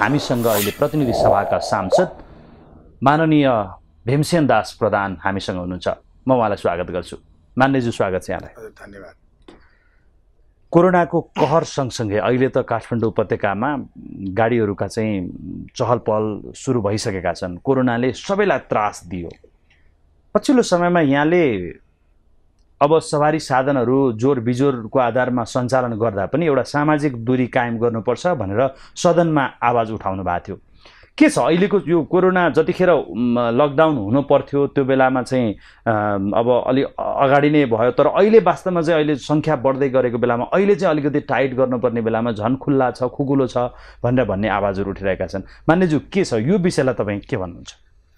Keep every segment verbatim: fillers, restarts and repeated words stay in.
हामीसँग अहिले प्रतिनिधि सभाका सांसद माननीय भीमसेन दास प्रधान हामीसँग हुनुहुन्छ। म उहाँलाई स्वागत गर्छु। मान्यज्यू, स्वागत छ यहाँलाई। धन्यवाद। कोरोनाको कहर सँगसँगै अहिले त काठमाडौँ उपत्यकामा गाडीहरूका चाहिँ चहल पहल सुरु भइसकेका छन्। कोरोनाले सबैलाई त्रास दियो। पछिल्लो समयमा यहाँले अब सवारी साधनहरू जोर बिजोरको आधारमा सञ्चालन गर्दा पनि एउटा सामाजिक दूरी कायम गर्नुपर्छ भनेर सदनमा आवाज उठाउनु भएको थियो। के छ अहिलेको यो कोरोना जतिखेर लकडाउन हुनु पर्थ्यो त्यो बेलामा चाहिँ अब अलि अगाडि नै भयो, तर अहिले वास्तवमा चाहिँ अहिले सङ्ख्या बढ्दै गरेको बेलामा अहिले चाहिँ अलिकति टाइट गर्नुपर्ने बेलामा झन् खुल्ला छ, खुकुलो छ भनेर भन्ने आवाजहरू उठिरहेका छन्। मान्यज्यू, के छ यो विषयलाई तपाईँ के भन्नुहुन्छ?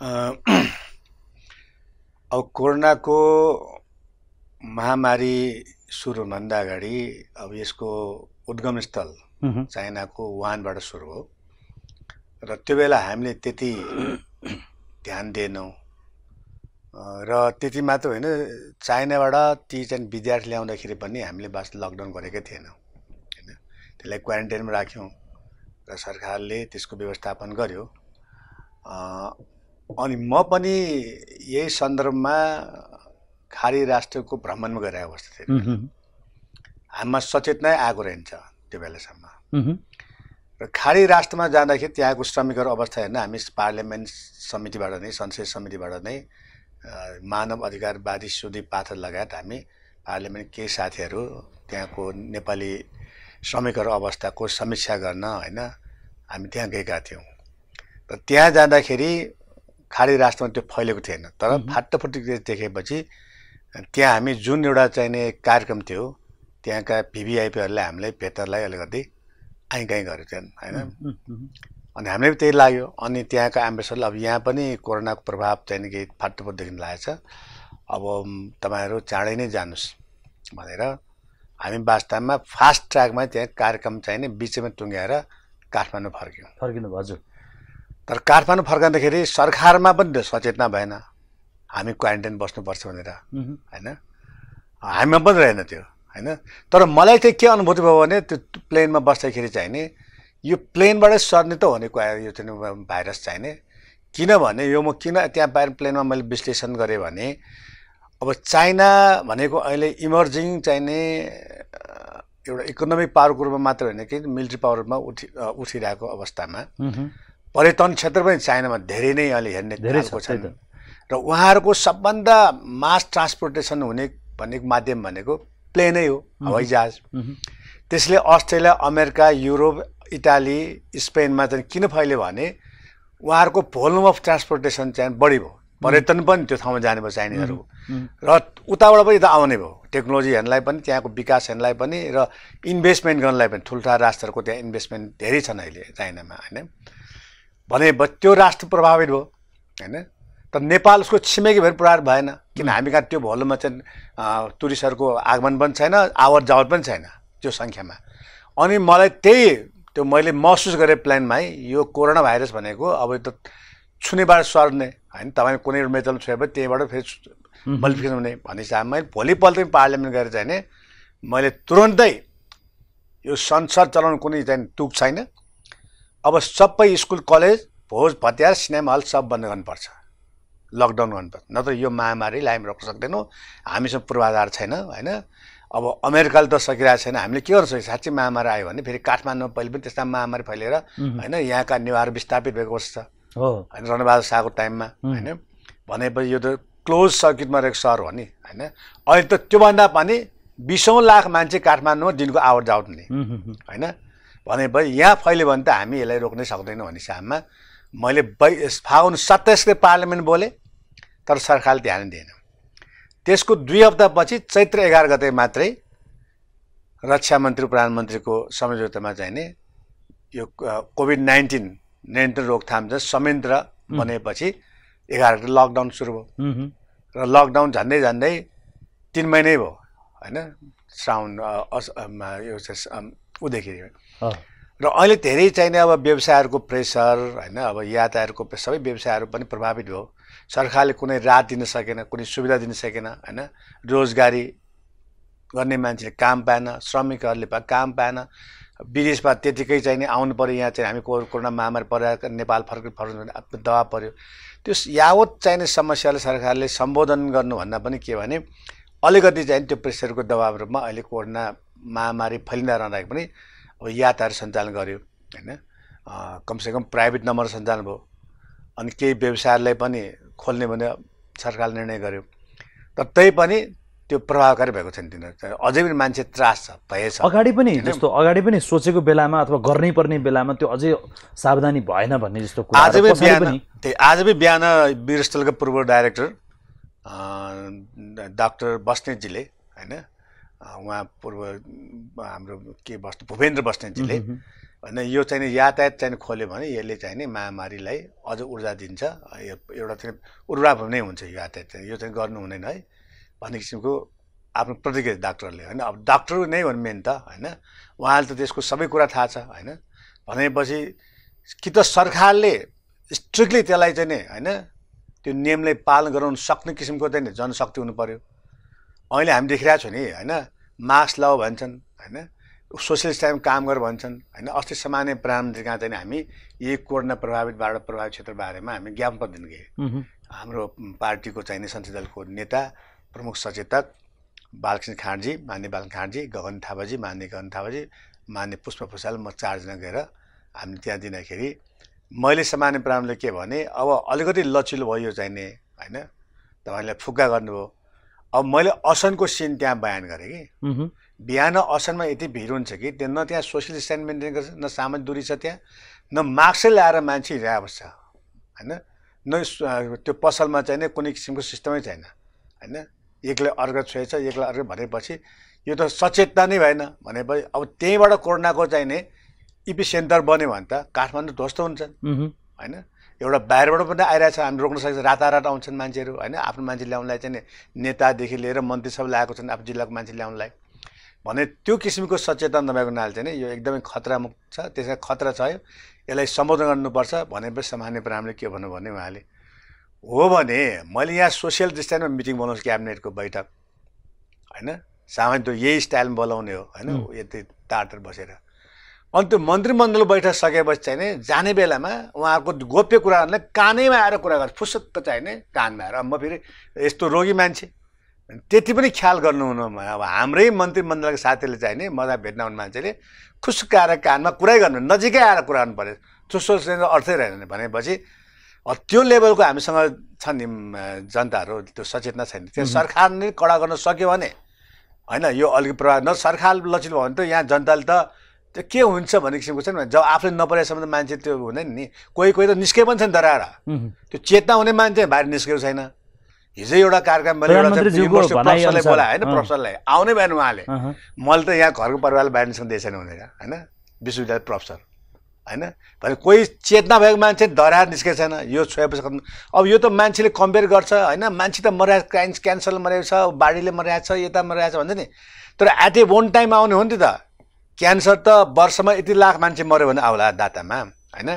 अब कोरोनाको महामारी सुरु हुनुभन्दा अगाडि अब यसको उद्गम स्थल चाइनाको वुहानबाट सुरु हो र त्यो बेला हामीले त्यति ध्यान दिएनौँ र त्यति मात्र होइन, चाइनाबाट ती चाहिँ विद्यार्थी ल्याउँदाखेरि पनि हामीले बस लकडाउन गरेकै थिएनौँ होइन, त्यसलाई क्वारेन्टाइनमा राख्यौँ र सरकारले त्यसको व्यवस्थापन गर्यो। अनि म पनि यही सन्दर्भमा खाडी राष्ट्रको भ्रमणमा गइरहेको अवस्था थियो। हामीमा सचेत नै आएको रहन्छ त्यो बेलासम्म र खाडी राष्ट्रमा जाँदाखेरि त्यहाँको श्रमिकहरू अवस्था हेर्न हामी पार्लियामेन्ट समितिबाट नै, संसदीय समितिबाट नै मानव अधिकारवादी सुधी पाठक लगायत हामी पार्लियामेन्ट केही साथीहरू त्यहाँको नेपाली श्रमिकहरू अवस्थाको समीक्षा गर्न होइन हामी त्यहाँ गएका थियौँ र त्यहाँ जाँदाखेरि खाडी राष्ट्रमा त्यो फैलेको थिएन। तर फाटाफुटी देखेपछि त्यहाँ हामी जुन एउटा चाहिने कार्यक्रम थियो त्यहाँका भिभिआइपीहरूले हामीलाई भेटरलाई अलिकति आइ गाई गरेको थिएन होइन, अनि हामीलाई पनि त्यही लाग्यो। अनि त्यहाँका एम्बेसडरले अब यहाँ पनि कोरोनाको प्रभाव चाहिँ केही फाटाफुट देखिन लागेको छ, अब तपाईँहरू चाँडै नै जानुहोस् भनेर हामी वास्तवमा फास्ट ट्र्याकमा त्यहाँ कार्यक्रम चाहिँ नि बिचमा टुङ्ग्याएर काठमाडौँ फर्क्यौँ फर्किनु हजुर। तर काठमाडौँ फर्कँदाखेरि सरकारमा पनि सचेतना भएन हामी क्वारेन्टाइन बस्नुपर्छ भनेर होइन, हामीमा पनि रहेन त्यो होइन। तर मलाई चाहिँ के अनुभूति भयो भने त्यो प्लेनमा बस्दाखेरि चाहिँ नि यो प्लेनबाटै सर्ने त हो नि यो चाहिँ भाइरस चाहिँ नि, किनभने यो म किन त्यहाँ बाहिर प्लेनमा मैले विश्लेषण गरेँ भने अब चाइना भनेको अहिले इमर्जिङ चाहिने एउटा इकोनोमिक पावरको रूपमा मात्र होइन कि मिलिट्री पावरमा उठि उठिरहेको अवस्थामा पर्यटन क्षेत्र पनि चाइनामा धेरै नै अहिले हेर्ने धेरै छ र उहाँहरूको सबभन्दा मास ट्रान्सपोर्टेसन हुने भनेको माध्यम भनेको प्लेनै हो, हवाई जहाज। त्यसले अस्ट्रेलिया, अमेरिका, युरोप, इटाली, स्पेनमा चाहिँ किन फैल्यो भने उहाँहरूको भोल्युम अफ ट्रान्सपोर्टेसन चाहिँ बढी भयो, पर्यटन पनि त्यो ठाउँमा जाने भयो चाइनिजहरू र उताबाट पनि त आउने भयो, टेक्नोलोजी हेर्नलाई पनि त्यहाँको विकास हेर्नलाई पनि र इन्भेस्टमेन्ट गर्नलाई पनि ठुल्ठुला राष्ट्रहरूको त्यहाँ इन्भेस्टमेन्ट धेरै छन् अहिले चाइनामा होइन। भने त्यो राष्ट्र प्रभावित भयो होइन। तर नेपाल उसको छिमेकी भएर प्रभावित भएन, किन हामी कहाँ त्यो भोल्युममा चाहिँ टुरिस्टहरूको आगमन पनि छैन, आवत जावत पनि छैन त्यो सङ्ख्यामा। अनि मलाई त्यही त्यो मैले महसुस गरेँ प्लानमा यो कोरोना भाइरस भनेको अब त छुनेबाट सर्ने होइन, तपाईँ कुनै मेटल छोएपछि त्यहीबाट फेरि मल्टिफिकेसन हुने भन्ने हिसाबमा मैले भोलिपल्ट पनि पार्लियामेन्ट गएर चाहिँ नि मैले तुरन्तै यो संसद चलाउनु कुनै चाहिँ तुक छैन, अब सबै स्कुल, कलेज, भोज भतियार, सिनेमा हल सब बन्द गर्नुपर्छ, लकडाउन गर्नुपर्छ, नत्र यो महामारीलाई हामी रोक्न सक्दैनौँ, हामीसँग पूर्वाधार छैन होइन। अब अमेरिकाले त सकिरहेको छैन, हामीले के गर्न सक्छ? साँच्चै महामारी आयो भने फेरि काठमाडौँमा पहिले पनि त्यस्ता महामारी फैलिएर होइन यहाँका निवार विस्थापित भएको अवस्था होइन रणबहादुर शाहको टाइममा होइन। भनेपछि यो त क्लोज सर्किटमा रहेको सहर हो नि होइन। अहिले त त्योभन्दा पनि बिसौँ लाख मान्छे काठमाडौँमा दिनको आवत जावत हुने होइन। भनेपछि यहाँ फैल्यो भने त हामी यसलाई रोक्नै सक्दैनौँ भन्ने हिसाबमा मैले फागुन सत्ताइस गते पार्लियामेन्ट बोलेँ, तर सरकारले ध्यान दिएन। त्यसको दुई हप्तापछि चैत्र एघार गते मात्रै रक्षा मन्त्री प्रधानमन्त्रीको संयोजकतामा चाहिँ नि यो कोभिड नाइन्टिन नियन्त्रण रोकथाम चाहिँ संयन्त्र बनेपछि एघार गते लकडाउन सुरु भयो र लकडाउन झन्डै झन्डै तिन महिनै भयो होइन, श्रावण यो ऊदेखि र अहिले धेरै चाहिने अब व्यवसायहरूको प्रेसर होइन, अब यातायातको सबै व्यवसायहरू पनि प्रभावित भयो। सरकारले कुनै राहत दिन सकेन, कुनै सुविधा दिन सकेन होइन। रोजगारी गर्ने मान्छेले काम पाएन, श्रमिकहरूले काम पाएन विदेशमा त्यतिकै चाहिँ नि आउनु पर्यो, यहाँ चाहिँ हामी कोरोना महामारी परेर नेपाल फर्क फर्किनु भने दबाब पर्यो। त्यो यावत चाहिने समस्यालाई सरकारले सम्बोधन गर्नुभन्दा पनि के भने अलिकति चाहिँ त्यो प्रेसरको दबाब रूपमा अहिले कोरोना महामारी फैलिँदा रहँदाखेरि पनि अब यातायात सञ्चालन गर्यो होइन, कमसेकम प्राइभेट नम्बर सञ्चालन भयो, अनि केही व्यवसायलाई पनि खोल्ने भने सरकारले निर्णय गर्यो। तर त्यही पनि त्यो प्रभावकारी भएको छैन, तिनीहरू अझै पनि मान्छे त्रास छ भएछ। अगाडि पनि जस्तो अगाडि पनि सोचेको बेलामा अथवा गर्नै पर्ने बेलामा त्यो अझै सावधानी भएन भन्ने जस्तो कुरा आज पनि बिहान त्यही आज पनि बिहान वीरस्थलका पूर्व डाइरेक्टर डाक्टर बस्नेतजीले होइन, उहाँ पूर्व हाम्रो के बस्ने भूपेन्द्र बस्नेतजीले होइन, यो चाहिँ यातायात चाहिँ खोल्यो भने यसले चाहिँ नि महामारीलाई अझ ऊर्जा दिन्छ, एउटा चाहिँ ऊर्जा नै हुन्छ यातायात चाहिँ, यो चाहिँ गर्नु हुँदैन है भन्ने किसिमको आफ्नो प्रतिक्रिया डाक्टरले होइन। अब डाक्टर नै हो मेन त होइन, उहाँले त त्यसको सबै कुरा थाहा छ होइन। भनेपछि कि त सरकारले स्ट्रिक्टली त्यसलाई चाहिँ नि होइन त्यो नियमलाई पालन गराउन सक्ने किसिमको चाहिँ नि जनशक्ति हुनु पर्यो। अहिले हामी देखिरहेको छौँ नि होइन, मास्क लगाऊ भन्छन् होइन, सोसियल डिस्टेन्स काम गर भन्छन् होइन। अस्ति सामान्य प्रधानमन्त्री कहाँ चाहिँ हामी यही कोरोना प्रभावितबाट प्रभावित क्षेत्र बारेमा हामी ज्ञापन पत्र दिन गए। हाम्रो पार्टीको चाहिने संसदीय दलको नेता प्रमुख सचेतक बालकृष्ण खाँडजी, मान्य बालकृष्ण खाँडजी, गगन थापाजी, मान्य गगन थापाजी, मान्य पुष्प भुषाल, म चारजना गएर हामीले त्यहाँ दिँदाखेरि मैले सामान्य प्रधानले के भने अब अलिकति लचिलो भयो चाहिने होइन, तपाईँले फुक्का गर्नुभयो। अब मैले असनको सिन त्यहाँ बयान गरेँ कि बिहान असनमा यति भिड हुन्छ कि त्यो न त्यहाँ सोसियल डिस्टेन्स मेन्टेन गर्छ, न सामाजिक दूरी छ, त्यहाँ न मास्कै ल्याएर मान्छे हिँडिरहेको छ होइन, न त्यो पसलमा चाहिँ कुनै किसिमको सिस्टमै छैन होइन। एक्लै अर्को छोएछ, एक्लै अर्को भनेपछि यो त सचेतना नै भएन। भनेपछि अब त्यहीँबाट कोरोनाको चाहिने इपी सेन्टर बन्यो भने त काठमाडौँ ध्वस्त हुन्छन् होइन। एउटा बाहिरबाट पनि आइरहेछ, हामी रोक्न सक्छ, रातारात आउँछन् मान्छेहरू होइन, आफ्नो मान्छे ल्याउनलाई चाहिँ नेतादेखि लिएर मन्त्री सब ल्याएको छन् आफ्नो जिल्लाको मान्छे ल्याउनलाई भने त्यो किसिमको सचेतना नभएको हुनाले चाहिँ यो एकदमै खतरामुक्त छ। त्यसमा खतरा छ, यसलाई सम्बोधन गर्नुपर्छ भनेपछि सामान्य प्रणामले के भन्नु भने उहाँले हो भने मैले यहाँ सोसियल डिस्टेन्समा मिटिङ बोलाउँछु, क्याबिनेटको बैठक होइन, सामान्य त्यो यही स्टाइलमा बोलाउने हो होइन, यति टाढ बसेर। अनि त्यो मन्त्रीमण्डल बैठक सकेपछि चाहिँ नि जाने बेलामा उहाँहरूको गोप्य कुराहरूलाई कानैमा आएर कुरा गर्छ, फुसुक्क चाहिने कानमा आएर। म फेरि यस्तो रोगी मान्छे त्यति पनि ख्याल गर्नुहुन्न। अब हाम्रै मन्त्रीमण्डलको साथीले चाहिने मजा भेट्न आउने मान्छेले खुसुक्क आएर कानमा कुरै गर्नु, नजिकै आएर कुरा गर्नु पऱ्यो, चुसो अर्थै रहेन। भनेपछि त्यो लेभलको हामीसँग छ नि जनताहरू, त्यो सचेतना छैन। त्यो सरकारले कडा गर्न सक्यो भने होइन यो अलिक प्रभाव न सरकार लचिलो भयो भने त यहाँ जनताले त त्यो के हुन्छ भन्ने किसिमको छ नि। जब आफूले नपरेसम्म त मान्छे त्यो हुँदैन नि, कोही कोही त निस्के पनि छ नि डराएर, त्यो चेतना हुने मान्छे बाहिर निस्केको छैन। हिजो एउटा कार्यक्रम मैले प्रोफेसरलाई बोलाएँ होइन, प्रोफेसरलाई आउनै भएन उहाँले, मैले त यहाँ घरको परिवारलाई बाहिर निस्कनु दिएको छैन भनेर होइन, विश्वविद्यालय प्रोफेसर होइन। भने कोही चेतना भएको मान्छे डराएर निस्केको छैन। यो छोएपछि खत्म। अब यो त मान्छेले कम्पेयर गर्छ होइन, मान्छे त मरिरहेको क्राइन्स क्यान्सरले मरेको छ, बाढीले मरिरहेको छ, यता मरिरहेको छ भन्छ नि। तर एट ए वान टाइम आउने हो नि त, क्यान्सर त वर्षमा यति लाख मान्छे मऱ्यो भने आउला दातामा होइन,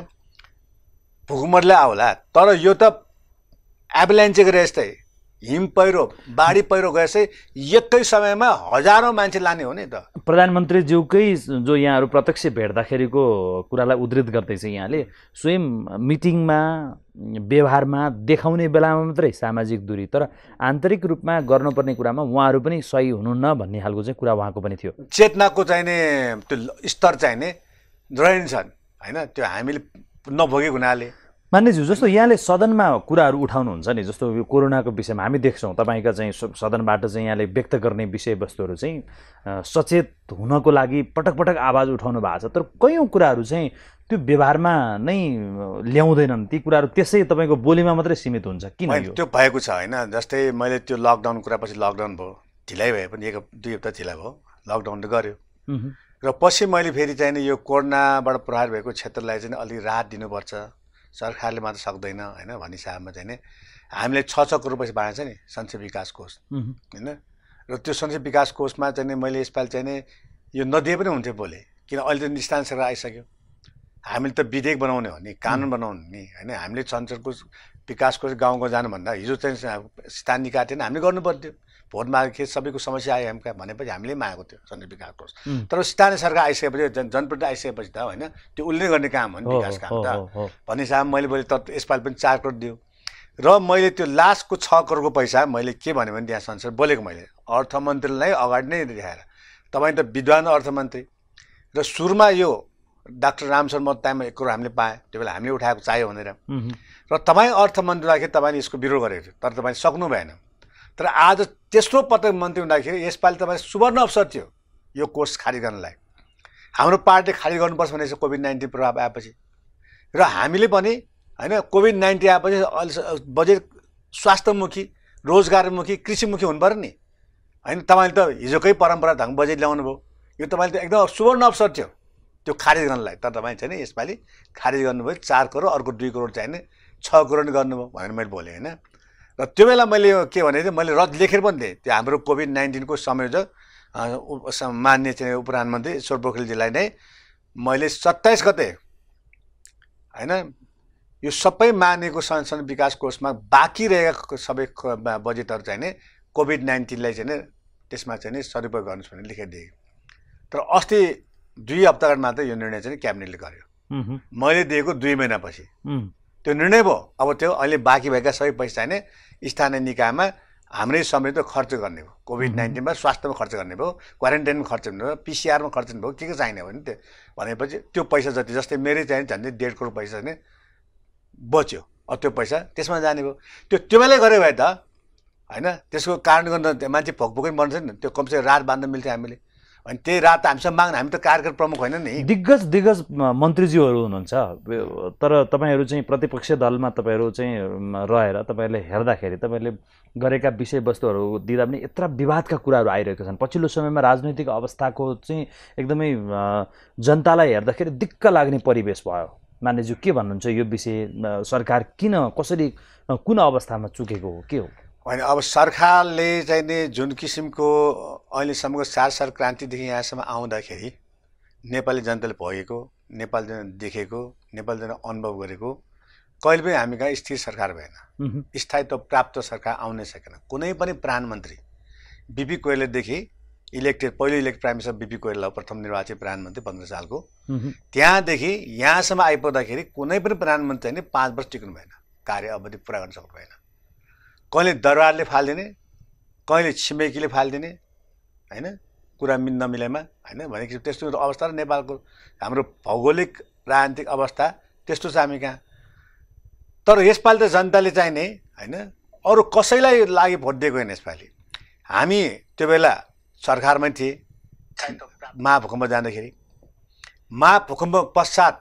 भूकम्पले आउला। तर यो त एभलान्चे गरे जस्तै हिम पहिरो बाढी पहिरो गएपछि एकै समयमा हजारौँ मान्छे लाने हो नि त। प्रधानमन्त्रीज्यूकै जो यहाँहरू प्रत्यक्ष भेट्दाखेरिको कुरालाई उद्धृत गर्दैछ यहाँले, स्वयं मिटिङमा व्यवहारमा देखाउने बेलामा मात्रै सामाजिक दूरी, तर आन्तरिक रूपमा गर्नुपर्ने कुरामा उहाँहरू पनि सही हुनुहुन्न भन्ने खालको चाहिँ कुरा उहाँको पनि थियो। चेतनाको चाहिने त्यो स्तर चाहिने रहन्छन् होइन, त्यो हामीले नभोगेको हुनाले। मान्यज्यू, जस्तो यहाँले सदनमा कुराहरू उठाउनुहुन्छ नि, जस्तो यो कोरोनाको विषयमा हामी देख्छौँ तपाईँका चाहिँ सदनबाट चाहिँ यहाँले व्यक्त गर्ने विषयवस्तुहरू चाहिँ सचेत हुनको लागि पटक पटक आवाज उठाउनु भएको छ, तर कयौँ कुराहरू चाहिँ त्यो व्यवहारमा नै ल्याउँदैनन्। ती कुराहरू त्यसै तपाईँको बोलीमा मात्रै सीमित हुन्छ, किन यो? त्यो भएको छ होइन। जस्तै मैले त्यो लकडाउन कुरा पछि लकडाउन भयो, ढिलाइ भए पनि एक दुई हप्ता ढिलाइ भयो, लकडाउन त गऱ्यो र पछि मैले फेरि चाहिँ यो कोरोनाबाट प्रभावित भएको क्षेत्रलाई चाहिँ अलिक राहत दिनुपर्छ, सरकारले मात्र सक्दैन होइन भन्ने हिसाबमा चाहिँ हामीले छ छ करोड पैसा बाँडेको छ नि संसद विकास कोष होइन। र त्यो संसद विकास कोषमा चाहिँ मैले यसपालि चाहिँ यो नदिए पनि हुन्थ्यो बोले, किन अहिले त स्थानीय सरकार आइसक्यो। हामीले त विधेयक बनाउने हो नि, कानुन बनाउने नि होइन। हामीले संसदको विकास कोष गाउँ गाउँ जानुभन्दा हिजो चाहिँ स्थानीय निकाय थिएन, हामीले गर्नु पर्थ्यो, भोट मागेको सबैको समस्या आयो हामीका भनेपछि हामीले मागेको थियो सञ्चार विकास कोष। तर स्थानीय सरकार आइसकेपछि जन जनप्रति आइसकेपछि त होइन त्यो उसले गर्ने काम हो नि विकास काम त भन्ने हिसाबमा मैले बोले त यसपालि पनि चार करोड दियो र मैले त्यो लास्टको छ करोडको पैसा मैले के भने भने त्यहाँ संसद बोलेको मैले अर्थमन्त्रीलाई अगाडि नै देखाएर तपाईँ त विद्वान अर्थमन्त्री र सुरुमा यो डाक्टर रामशरण मत टाइममा एक करोड हामीले पाएँ त्यो बेला हामीले उठाएको चाहियो भनेर र तपाईँ अर्थमन्त्री हुँदाखेरि तपाईँले यसको विरोध गरेको थियो तर तपाईँ सक्नु भएन। तर आज तेस्रो पटक मन्त्री हुँदाखेरि यसपालि तपाईँ सुवर्ण अवसर थियो यो कोष खारिज गर्नलाई। हाम्रो पार्टी खारिज गर्नुपर्छ भनेपछि कोभिड नाइन्टिन प्रभाव आएपछि र हामीले पनि होइन कोभिड नाइन्टिन आएपछि अहिले बजेट स्वास्थ्यमुखी रोजगारमुखी कृषिमुखी हुनु पऱ्यो नि होइन। तपाईँले त हिजोकै परम्परा ढङ्ग बजेट ल्याउनु भयो यो तपाईँले त एकदम सुवर्ण अवसर थियो त्यो खारिज गर्नलाई तर तपाईँ चाहिँ नि यसपालि खारिज गर्नुभयो चार करोड अर्को दुई करोड चाहिने छ करोड गर्नुभयो भनेर मैले बोलेँ होइन। र त्यो बेला मैले के भने थिएँ मैले रद लेखेर पनि थिएँ त्यो हाम्रो कोभिड नाइन्टिनको संयोजक मान्य चाहिँ उपप्रधानमन्त्री ईश्वर पोखरेलजीलाई नै मैले सत्ताइस गते होइन यो सबै मानेको संसद विकास कोषमा बाँकी रहेका सबै बजेटहरू चाहिँ नि कोभिड नाइन्टिनलाई चाहिँ त्यसमा चाहिँ नि सदुपयोग गर्नुहोस् भनेर लेखेर दिएँ। तर अस्ति दुई हप्ताबाट मात्रै यो निर्णय चाहिँ क्याबिनेटले गर्यो मैले दिएको दुई महिनापछि त्यो निर्णय भयो। अब त्यो अहिले बाँकी भएका सबै पैसा चाहिने स्थानीय निकायमा हाम्रै समेत खर्च गर्ने भयो कोभिड नाइन्टिनमा स्वास्थ्यमा खर्च गर्ने भयो क्वारेन्टाइनमा खर्च गर्ने भयो पिसिआरमा खर्च भयो के के चाहिने भयो नि त्यो भनेपछि त्यो पैसा जति जस्तै मेरै चाहिँ झन्डै डेढ करोड पैसा नै बच्यो अब त्यो पैसा त्यसमा जाने भयो। त्यो त्यो बेलै गऱ्यो भए त होइन त्यसको कारण गर्न मान्छे भोकभोकै मर्छ नि त्यो कमसेकम रात बाँध्न मिल्थ्यो हामीले अनि त्यही रात हामीसँग माग्न हामी त कार्यक्रम प्रमुख होइन नि। दिग्गज दिग्गज मन्त्रीज्यूहरू हुनुहुन्छ तर तपाईँहरू चाहिँ प्रतिपक्षी दलमा तपाईँहरू चाहिँ रहेर तपाईँहरूले हेर्दाखेरि तपाईँहरूले गरेका विषयवस्तुहरू दिँदा पनि यत्र विवादका कुराहरू आइरहेका छन्। पछिल्लो समयमा राजनैतिक अवस्थाको चाहिँ एकदमै जनतालाई हेर्दाखेरि दिक्क लाग्ने परिवेश भयो। मान्यज्यू के भन्नुहुन्छ यो विषय सरकार किन कसरी कुन अवस्थामा चुकेको हो के हो? होइन अब सरकारले चाहिँ नि जुन किसिमको अहिलेसम्मको चार साल क्रान्तिदेखि यहाँसम्म आउँदाखेरि नेपाली जनताले भोगेको नेपाल जन देखेको नेपाल जन अनुभव गरेको कहिले पनि हामी कहाँ स्थिर सरकार भएन स्थायित्व प्राप्त सरकार आउनै सकेन। कुनै पनि प्रधानमन्त्री बिपी कोइरालादेखि इलेक्टेड पहिलो elect prime minister BP Koirala प्रथम निर्वाचित प्रधानमन्त्री पन्ध्र सालको त्यहाँदेखि यहाँसम्म आइपुग्दाखेरि कुनै पनि प्रधानमन्त्री चाहिँ पाँच वर्ष टिक्नु भएन कार्य अवधि पुरा गर्न सक्नु भएन। कहिले दरबारले फालिदिने कहिले छिमेकीले फालिदिने होइन कुरा मिल नमिलेमा होइन भनेपछि त्यस्तो अवस्था र नेपालको हाम्रो भौगोलिक राजनीतिक अवस्था त्यस्तो छ हामी कहाँ। तर यसपालि त जनताले चाहिने होइन अरू कसैलाई लागि भोट दिएको होइन। यसपालि हामी त्यो बेला सरकारमा थिए महाभूकम्प जाँदाखेरि महाभूकम्प पश्चात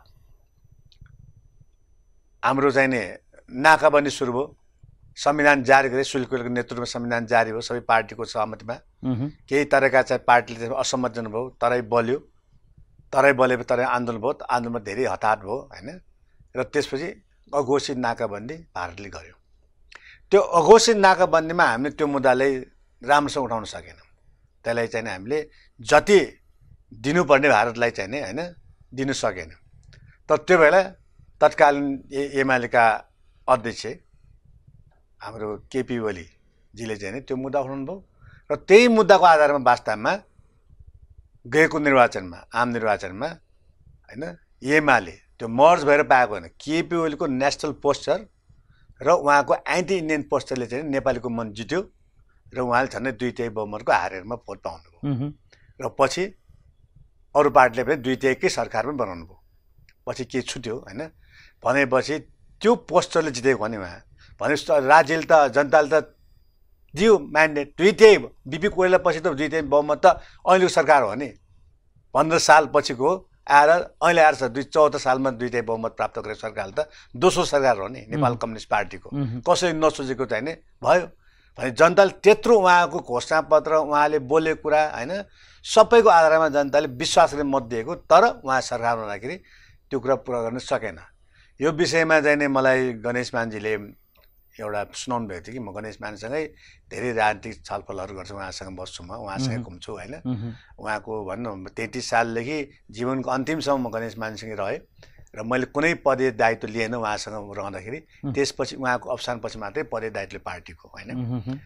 हाम्रो चाहिने नाकाबन्दी सुरु भयो संविधान जारी गरे सुल्केलको नेतृत्वमा संविधान जारी भयो सबै पार्टीको सहमतिमा केही तरेका चाहिँ पार्टीले असहमत जनाउनु भयो तरै बल्यो तरै बलेपछि तरै आन्दोलन भयो आन्दोलनमा धेरै हताहत भयो होइन। र त्यसपछि अघोषित नाकाबन्दी भारतले गर्यो। त्यो अघोषित नाकाबन्दीमा हामीले त्यो मुद्दालाई राम्रोसँग उठाउन सकेनौँ। त्यसलाई चाहिँ हामीले जति दिनुपर्ने भारतलाई चाहिँ होइन दिनु सकेन। तर त्यो बेला तत्कालीन एमालेका अध्यक्ष हाम्रो केपी ओलीजीले चाहिँ त्यो मुद्दा उठाउनु भयो र त्यही मुद्दाको आधारमा वास्तवमा गएको निर्वाचनमा आम निर्वाचनमा होइन एमाले त्यो मर्ज भएर पाएको होइन केपी ओलीको नेसनल पोस्टर र उहाँको एन्टी इन्डियन पोस्टरले चाहिँ नेपालीको मन जित्यो र उहाँले झन्डै दुई तिहाई बहुमतको हारेरमा भोट पाउनुभयो र पछि अरू पार्टीले पनि दुई तिहाईकै सरकार पनि बनाउनु भयो। पछि के छुट्यो होइन भनेपछि त्यो पोस्टरले जितेको भने उहाँ भनेपछि राज्यले त जनताले त दियो म्यान्डेट दुई तिहाई बिपी कोइराला पछि त दुई तिहाई बहुमत त अहिलेको सरकार हो नि पन्ध्र साल पछिको आएर अहिले आएर दुई चौध सालमा दुई तिहाई बहुमत प्राप्त गरेको सरकारले त दोस्रो सरकार हो नि नेपाल कम्युनिस्ट पार्टीको कसैले नसोचेको चाहिँ नि भयो भने जनताले त्यत्रो उहाँको घोषणापत्र उहाँले बोलेको कुरा होइन सबैको आधारमा जनताले विश्वासले मत दिएको तर उहाँ सरकार हुँदाखेरि त्यो कुरा पुरा गर्न सकेन। यो विषयमा चाहिँ नि मलाई गणेश मानजीले एउटा सुनाउनु भएको थियो कि म गणेश मानसँगै धेरै राजनीतिक छलफलहरू गर्छु उहाँसँग बस्छु म उहाँसँग घुम्छु होइन उहाँको भन्नु तेत्तिस सालदेखि जीवनको अन्तिमसम्म म गणेश मानसँगै रहेँ र मैले कुनै पदे दायित्व लिएन उहाँसँग रहँदाखेरि त्यसपछि उहाँको अवसानपछि मात्रै पदे दायित्व पार्टीको होइन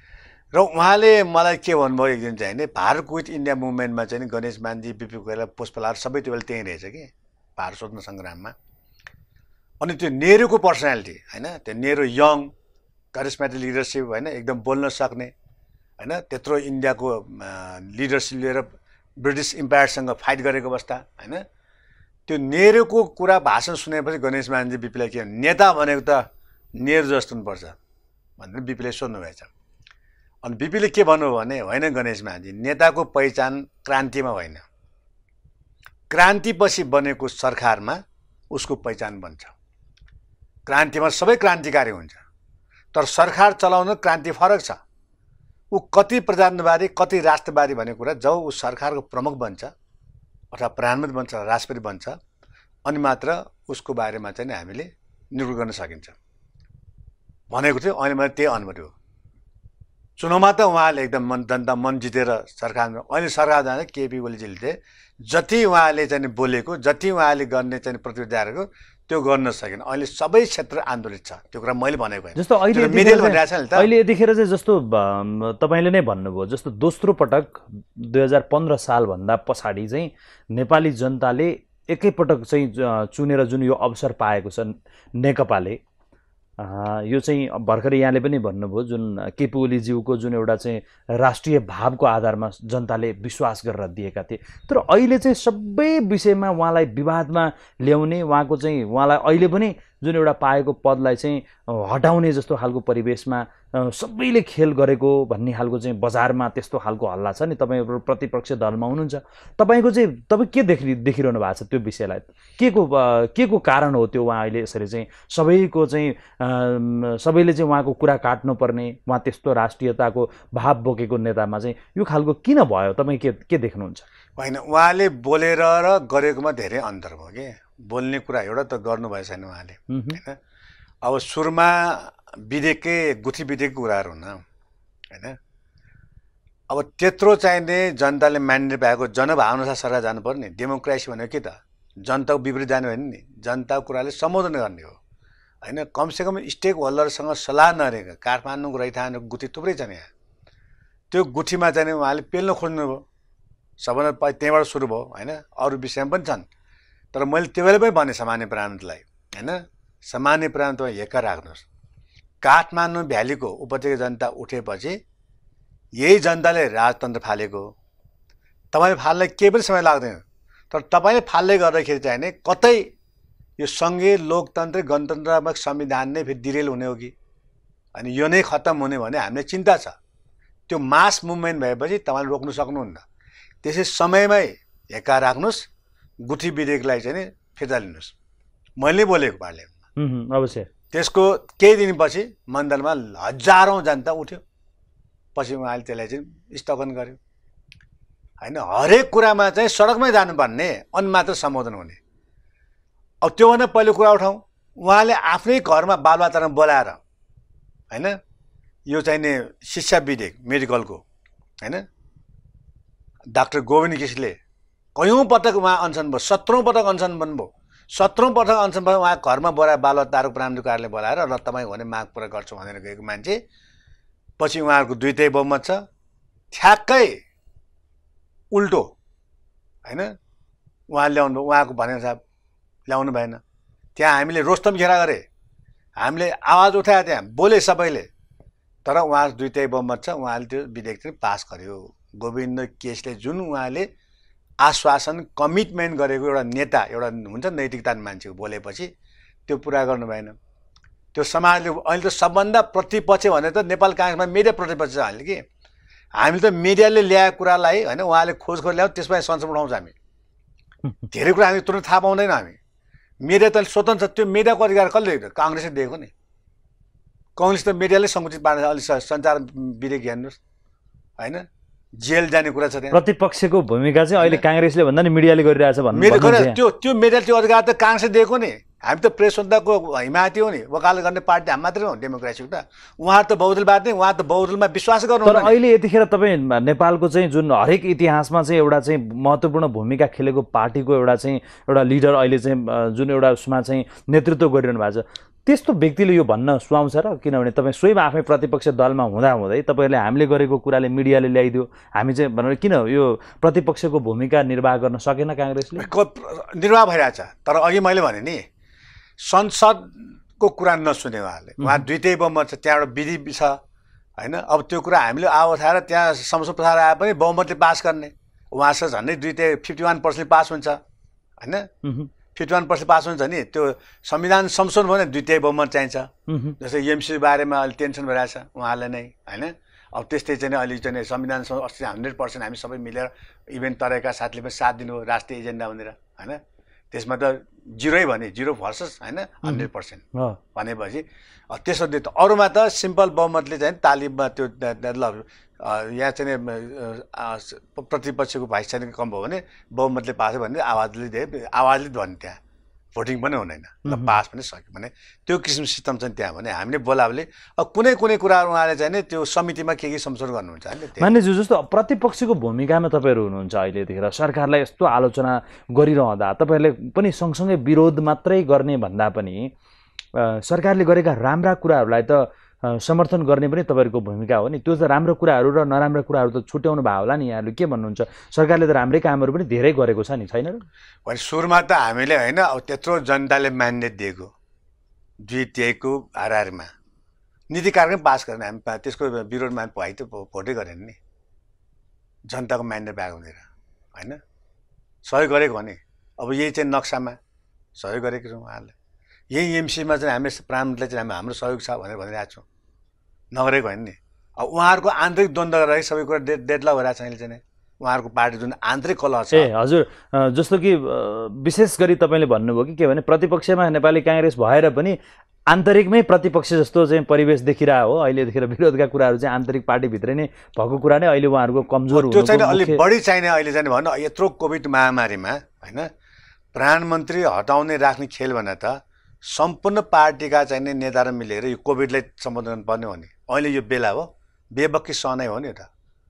र उहाँले मलाई के भन्नुभयो एक दिन चाहिँ नि भारत क्विट इन्डिया मुभमेन्टमा चाहिँ गणेश मानजी बिपी कोइराला पुष्पलाल सबै त्यो बेला त्यहीँ रहेछ कि भारत स्वतन्त्र सङ्ग्राममा। अनि त्यो नेहरूको पर्सनालिटी होइन, त्यो नेहरू यङ करिस्मेटिक लिडरसिप होइन, एकदम बोल्न सक्ने होइन, त्यत्रो इन्डियाको लिडरसिप लिएर ब्रिटिस इम्पायरसँग फाइट गरेको अवस्था होइन, त्यो नेहरूको कुरा भाषण सुनेपछि गणेश मानजी बिपीलाई के नेता भनेको त नेहरू जस्तो हुनुपर्छ भनेर बिपीले सोध्नुभएछ। अनि बिपीले के भन्नुभयो भने होइन गणेश मानजी, नेताको पहिचान क्रान्तिमा होइन, क्रान्तिपछि बनेको सरकारमा उसको पहिचान बन्छ। क्रान्तिमा सबै क्रान्तिकारी हुन्छ, तर सरकार चलाउन क्रान्ति फरक छ। ऊ कति प्रजातन्त्रवादी कति राष्ट्रवादी भन्ने कुरा जब ऊ सरकारको प्रमुख बन्छ अथवा प्रधानमन्त्री बन्छ, राष्ट्रपति बन्छ, अनि मात्र उसको बारेमा चाहिँ हामीले निर्भर गर्न सकिन्छ भनेको थियो। अहिले मैले त्यही अनुभूति हो। चुनावमा त उहाँले एकदम मन जनता मन जितेर सरकारमा, अहिले सरकार जाँदा केपी ओलीजीले जति उहाँले चाहिँ बोलेको, जति उहाँले गर्ने चाहिँ प्रतिबद्धता गरेको त्यो गर्न सकेन। अहिले सबै क्षेत्र आन्दोलित छ, त्यो कुरा मैले भनेको होइन। जस्तो अहिले मिडियाले भनिरहेको छ नि त, अहिले यतिखेर चाहिँ जस्तो तपाईँले नै भन्नुभयो, जस्तो दोस्रो पटक दुई हजार पन्ध्र सालभन्दा पछाडि चाहिँ नेपाली जनताले एकैपटक चाहिँ चुनेर जुन यो अवसर पाएको छ नेकपाले, यो चाहिँ भर्खरै यहाँले पनि भन्नुभयो जुन केपी ओलीज्यूको जुन एउटा चाहिँ राष्ट्रिय भावको आधारमा जनताले विश्वास गरेर दिएका थिए, तर अहिले चाहिँ सबै विषयमा उहाँलाई विवादमा ल्याउने, उहाँको चाहिँ उहाँलाई अहिले पनि जुन एउटा पाएको पदलाई चाहिँ हटाउने जस्तो खालको परिवेशमा सबैले खेल गरेको भन्ने खालको चाहिँ बजारमा त्यस्तो खालको हल्ला छ नि। तपाईँ प्रतिपक्ष दलमा हुनुहुन्छ, तपाईँको चाहिँ तपाईँ के देखि देखिरहनु भएको छ त्यो विषयलाई? के को के को कारण हो त्यो उहाँ अहिले यसरी चाहिँ सबैको चाहिँ सबैले चाहिँ उहाँको कुरा काट्नुपर्ने, उहाँ त्यस्तो राष्ट्रियताको भाव बोकेको नेतामा चाहिँ यो खालको किन भयो? तपाईँ के के देख्नुहुन्छ? होइन, उहाँले बोलेर र गरेकोमा धेरै अन्तर भयो कि। बोल्ने कुरा एउटा त गर्नु भएछ छैन उहाँले होइन। अब सुरुमा विधेयककै गुठी विधेयकको कुराहरू हुन होइन, अब त्यत्रो चाहिने जनताले मान्ने पाएको जनभावना सरकार जानुपर्ने। डेमोक्रेसी भनेको के त जनताको विपरीत जानु होइन नि, जनताको कुराले सम्बोधन गर्ने हो होइन। कमसेकम स्टेक होल्डरसँग सल्लाह नरहेको काठमाडौँको रैथानको गुठी थुप्रै छन् यहाँ, त्यो गुठीमा चाहिँ उहाँले पेल्न खोज्नुभयो। सबभन्दा पहिला त्यहीँबाट सुरु भयो होइन। अरू विषयमा पनि छन्, तर मैले त्यो बेला पनि भने सामान्य प्रान्तलाई होइन, सामान्य प्रान्तमा हेक्का राख्नुहोस्। काठमाडौँ भ्यालीको उपत्यका जनता उठेपछि यही जनताले राजतन्त्र फालेको। तपाईँले फाल्न केही पनि समय लाग्दैन, तर तपाईँले फाल्दै गर्दाखेरि चाहिँ नि कतै यो सङ्घीय लोकतन्त्र गणतन्त्रमक संविधान नै फेरि डिरेल हुने हो कि अनि यो नै खत्तम हुने भने हामीलाई चिन्ता छ। त्यो मास मुभमेन्ट भएपछि तपाईँले रोक्नु सक्नुहुन्न। त्यसै समयमै हेक्का राख्नुहोस्, गुठी विधेयकलाई चाहिँ नि फिर्ता लिनुहोस्। मैले बोलेको पार्लियामेन्टमा अवश्य। त्यसको केही दिनपछि मण्डलमा हजारौँ जनता उठ्यो, पछि उहाँले त्यसलाई चाहिँ स्थगन गर्यो होइन। हरेक कुरामा चाहिँ सडकमै जानुपर्ने अनि मात्र सम्बोधन हुने। अब त्योभन्दा पहिलो कुरा उठाउँ, उहाँले आफ्नै घरमा बालबाच्चालाई बोलाएर होइन यो चाहिँ नि शिक्षा विधेयक मेडिकलको होइन, डाक्टर गोविन्द घिसिङले कयौँ पटक उहाँ अनसन भयो, सत्रौँ पटक अनसन बन्नुभयो। सत्रौँ पटक अनसन भयो, उहाँ घरमा बोलाएर बालबच्चाहरूको प्राथमिक कार्यालय बोलाएर र तपाईँ भने माग पुरा गर्छु भनेर गएको मान्छे पछि उहाँहरूको दुई तय बहुमत छ। ठ्याक्कै उल्टो होइन उहाँ ल्याउनु, उहाँको भनेको साहब ल्याउनु भएन। त्यहाँ हामीले रोस्तम घेरा गरे, हामीले आवाज उठायो, त्यहाँ बोले सबैले, तर उहाँ दुई तय बहुमत छ, उहाँले त्यो विधेयक चाहिँ पास गर्यो। गोविन्द केसले जुन उहाँले आश्वासन कमिटमेन्ट गरेको एउटा नेता, एउटा हुन्छ नैतिकता मान्छेको बोलेपछि त्यो पुरा गर्नु भएन। त्यो समाजले अहिले त सबभन्दा प्रतिपक्ष भने त नेपाल काङ्ग्रेसमा मिडिया प्रतिपक्ष छ अहिले कि। हामी त मिडियाले ल्याएको कुरालाई होइन उहाँले खोज गरेर ल्याऊ, त्यसमा संसद उठाउँछ। हामी धेरै कुरा हामी तुरन्त थाहा पाउँदैन। हामी मिडिया त स्वतन्त्र, त्यो मिडियाको अधिकार कसले? काङ्ग्रेसले दिएको नि। काङ्ग्रेस त मिडियाले सङ्कुचित पार्ने अलिक सञ्चार विधेयक हेर्नुहोस् होइन, जेल जाने कुरा छ। त्यहाँ प्रतिपक्षको भूमिका चाहिँ अहिले काङ्ग्रेसले भन्दा नि मिडियाले गरिरहेछ भन्नु। त्यो त्यो मिडिया त्यो अधिकार त काङ्ग्रेसले दिएको नि। हामी त प्रेस स्वतन्त्रताको हिमायती हो नि, वकालत गर्ने पार्टी हामी मात्रै हो डेमोक्रेसीको त। उहाँ त बहुदलवाद नै, उहाँ त बहुदलमा विश्वास गर्नु। तर अहिले यतिखेर तपाईँ नेपालको चाहिँ जुन हरेक इतिहासमा चाहिँ एउटा चाहिँ महत्त्वपूर्ण भूमिका खेलेको पार्टीको एउटा चाहिँ एउटा लिडर अहिले चाहिँ जुन एउटा उसमा चाहिँ नेतृत्व गरिरहनु भएको छ, त्यस्तो व्यक्तिले यो भन्न सुहाउँछ र? किनभने तपाईँ स्वयं आफै प्रतिपक्ष दलमा हुँदाहुँदै तपाईँहरूले हामीले गरेको कुराले मिडियाले ल्याइदियो हामी चाहिँ भनेर किन यो प्रतिपक्षको भूमिका निर्वाह गर्न सकेन काङ्ग्रेसले? निर्वाह भइरहेछ, तर अघि मैले भने नि संसदको कुरा नसुने उहाँहरूले। उहाँ द्वितीय बहुमत छ, त्यहाँबाट विधि छ होइन। अब त्यो कुरा हामीले आवाज उठाएर त्यहाँ संसद प्रसार आए पनि बहुमतले पास गर्ने, उहाँसँग झन्डै दुईटै फिफ्टी वान पर्सेन्ट पास हुन्छ होइन। फिफ्टी वान पर्सेन्ट पास हुन्छ नि, त्यो संविधान संशोधन भयो भने द्वितीय बहुमत चाहिन्छ। जस्तै एमसी बारेमा अहिले टेन्सन भइरहेछ उहाँलाई नै होइन। अब त्यस्तै चाहिँ अहिले चाहिँ संविधान अस्ति हन्ड्रेड पर्सेन्ट हामी सबै मिलेर इभेन तराईका साथीले पनि साथ दिनुभयो राष्ट्रिय एजेन्डा भनेर होइन। त्यसमा त जिरोै भने जिरो भर्सेस होइन हन्ड्रेड पर्सेन्ट भनेपछि त्यसो त अरूमा त सिम्पल बहुमतले चाहिँ तालिममा त्यो ल यहाँ चाहिँ प्रतिपक्षको भाइस चाहिँ कम भयो भने बहुमतले पास भने आवाजले दे आवाजले भन्ने त्यहाँ भोटिङ पनि हुँदैन, ल पास पनि सक्यो भने त्यो किसिम सिस्टम चाहिँ त्यहाँ भने हामीले बोलावले अब कुनै कुनै कुराहरू उहाँले चाहिँ त्यो समितिमा के के संशोधन गर्नुहुन्छ होइन। मान्यज्यू जस्तो प्रतिपक्षको भूमिकामा तपाईँहरू हुनुहुन्छ अहिलेदेखि सरकारलाई यस्तो आलोचना गरिरहँदा तपाईँहरूले पनि सँगसँगै विरोध मात्रै गर्ने भन्दा पनि सरकारले गरेका राम्रा कुराहरूलाई त समर्थन गर्ने पनि तपाईँहरूको भूमिका हो नि। त्यो त राम्रो कुराहरू र नराम्रा कुराहरू त छुट्याउनु भयो होला नि यहाँले के भन्नुहुन्छ? सरकारले त राम्रै कामहरू पनि धेरै गरेको छ नि, छैन र? भने सुरुमा त हामीले होइन अब त्यत्रो जनताले म्यान्डेट दिएको द्वितीयको आधारमा नीति कार्यक्रम पास गरेन हामी, त्यसको विरोधमा हामी भाइ त भोटै गरेन नि, जनताको म्यान्डेट पाएको हुँदैन होइन। सहयोग गरेको भने अब यही चाहिँ नक्सामा सहयोग गरेको छौँ उहाँहरूले, यही एमसीमा चाहिँ हामी प्रधानमन्त्रीले चाहिँ हाम्रो सहयोग छ भनेर भनिरहेको छौँ, नगरेको होइन नि। अब उहाँहरूको आन्तरिक द्वन्द्व गरेर सबै कुरा डेड डेडलक भइरहेको छ अहिले चाहिँ उहाँहरूको पार्टी जुन आन्तरिक कलह छ। ए हजुर, जस्तो कि विशेष गरी तपाईँले भन्नुभयो कि के भने प्रतिपक्षमा नेपाली काङ्ग्रेस भएर पनि आन्तरिकमै प्रतिपक्ष जस्तो चाहिँ परिवेश देखिरहेको हो अहिलेदेखि। विरोधका कुराहरू चाहिँ आन्तरिक पार्टीभित्रै नै भएको कुरा नै अहिले उहाँहरूको कमजोर त्यो चाहिँ अलिक बढी चाहिने अहिले चाहिँ भन्नु यत्रो कोभिड महामारीमा होइन प्रधानमन्त्री हटाउने राख्ने खेल भने त सम्पूर्ण पार्टीका चाहिने नेताहरू मिलेर यो कोभिडलाई सम्बोधन पर्ने हो नि। अहिले यो बेला हो, बेबक्की सहनै हो नि त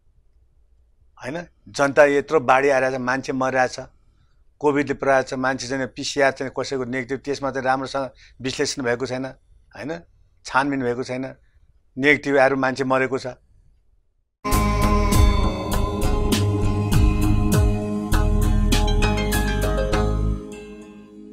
होइन। जनता यत्रो बाढी आइरहेछ, मान्छे मरिरहेछ, कोभिडले पुऱ्याएको छ, मान्छे चाहिँ पिसिआर चाहिँ कसैको नेगेटिभ त्यसमा चाहिँ राम्रोसँग विश्लेषण भएको छैन होइन, छानबिन भएको छैन, नेगेटिभ आएर मान्छे मरेको छ